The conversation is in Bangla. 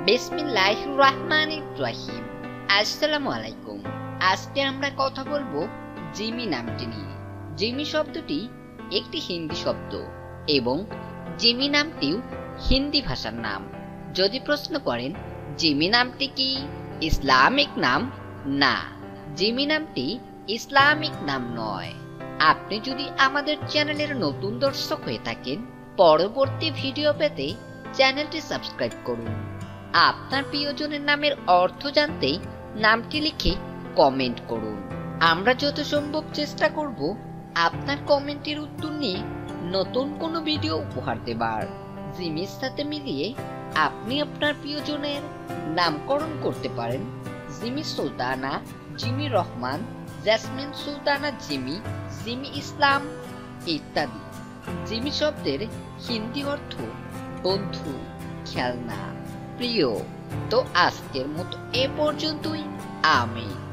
বিসমিল্লাহির রহমানির রহিম। আসসালামু আলাইকুম। আজকে আমরা কথা বলবো জিমি নামটি নিয়ে। জিমি শব্দটি একটি হিন্দি শব্দ এবং জিমি নামটিও হিন্দি ভাষার নাম। যদি প্রশ্ন করেন জিমি নামটি কি ইসলামিক নাম, না, জিমি নামটি ইসলামিক নাম নয়। আপনি যদি আমাদের চ্যানেলের নতুন দর্শক হয়ে থাকেন, পরবর্তী ভিডিও পেতে চ্যানেলটি সাবস্ক্রাইব করুন। আপনার প্রিয়জনের নামের অর্থ জানতে নামটি লিখে কমেন্ট করুন। আমরা যত সম্ভব চেষ্টা করব আপনার কমেন্টের উত্তর নিয়ে নতুন কোনো ভিডিও উপহার দেবার। জিমির সাথে মিলিয়ে আপনি আপনার প্রিয়জনের নামকরণ করতে পারেন জিমি সুলতানা, জিমি রহমান, জেসমিন সুলতানা জিমি, জিমি ইসলাম ইত্যাদি। জিমি শব্দের হিন্দি অর্থ বন্ধু, খেলনা, প্রিয়। তো আজকের মতো এ পর্যন্তই। আমি